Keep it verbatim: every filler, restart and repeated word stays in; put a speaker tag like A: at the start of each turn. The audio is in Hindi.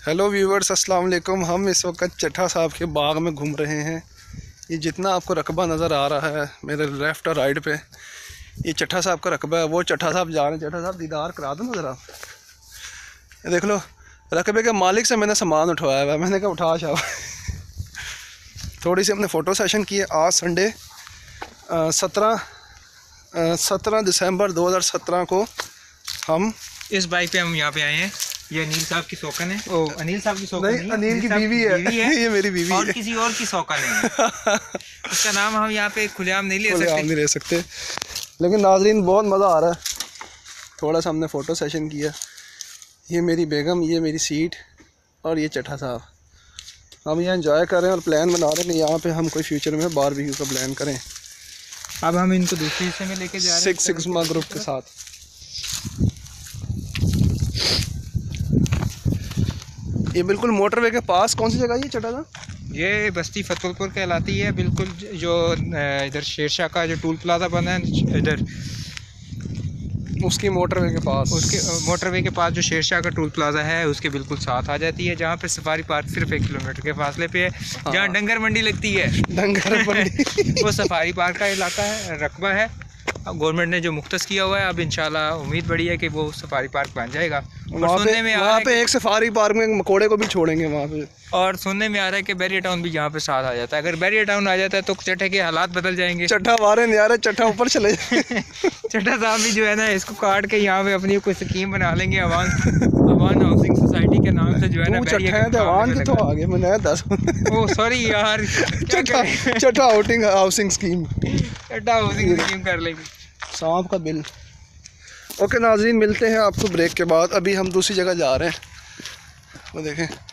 A: हेलो व्यूवर्स, अस्सलाम वालेकुम। हम इस वक्त चट्ठा साहब के बाग में घूम रहे हैं। ये जितना आपको रकबा नज़र आ रहा है मेरे लेफ़्ट और राइट पे, ये चट्ठा साहब का रकबा है। वो चट्ठा साहब जा रहे हैं। चट्ठा साहब दीदार करा दो नज़र आप। ये देख लो, रकबे के मालिक से मैंने सामान उठवाया हुआ है। मैंने कहा उठा शाह। थोड़ी सी हमने फ़ोटो सेशन की है। आज संडे सत्रह सत्रह दिसंबर दो हज़ार सत्रह को हम
B: इस बाइक पे हम यहाँ पे आए हैं। ये अनिल साहब की सौकन है। ओ, अनिल साहब की सौकन
A: नहीं, अनिल की बीवी है, बीवी है। ये मेरी बीवी
B: और
A: है।
B: किसी और की सौकन है। उसका नाम हम यहाँ पे खुलेआम नहीं ले सकते
A: खुलेआम नहीं ले सकते, लेकिन नाजरीन बहुत मज़ा आ रहा है। थोड़ा सा हमने फ़ोटो सेशन किया। ये मेरी बेगम, ये मेरी सीट और ये चट्ठा साहब। हम यहाँ एंजॉय कर रहे हैं और प्लान बना रहे हैं कि यहाँ पे हम कोई फ्यूचर में बारबेक्यू का प्लान करें।
B: अब हम इनको दूसरे हिस्से में लेके जा रहे हैं
A: सिक्स सिग्मा ग्रुप के साथ। ये बिल्कुल मोटरवे के पास कौन सी जगह है ये चट्ठा साहब?
B: ये बस्ती फतेहपुर कहलाती है। बिल्कुल जो इधर शेरशाह का जो टूल प्लाजा बना है इधर,
A: उसकी मोटरवे के पास,
B: उसके मोटरवे के पास जो शेरशाह का टूल प्लाजा है उसके बिल्कुल साथ आ जाती है। जहाँ पे सफारी पार्क सिर्फ एक किलोमीटर के फासले पे है। हाँ। जहाँ डंगर मंडी लगती है, डंगर मंडी वो सफारी पार्क का इलाका है, रकबा है। अब गवर्नमेंट ने जो मुख्तस किया हुआ है, अब इंशाल्लाह उम्मीद बड़ी है कि वो सफारी पार्क बन जाएगा।
A: वहाँ पे, में वहाँ पे एक सफारी पार्क में मकोड़े को भी छोड़ेंगे वहाँ पे। और
B: सुनने में आ रहा है कि बैरियर टाउन भी यहाँ पे साथ आ जाता है। अगर बैरियर टाउन आ जाता है तो चट्ठे के हालात बदल जाएंगे।
A: चट्ठा वारे नहीं आ रहे, चट्ठा ऊपर चले
B: चट्ठा साहब भी जो है ना, इसको काट के यहाँ पे अपनी कोई स्कीम बना लेंगे। अवान अवान हाउसिंग सोसाइटी के नाम से जो है ना,
A: अवान के तो आगे मैंने दस
B: ओ सॉरी यार,
A: Chattha Chattha housing housing scheme
B: Chattha housing scheme कर लेंगे।
A: सांप का बिल। ओके नाज़रीन, मिलते हैं आपको ब्रेक के बाद। अभी हम दूसरी जगह जा रहे हैं। वो देखें।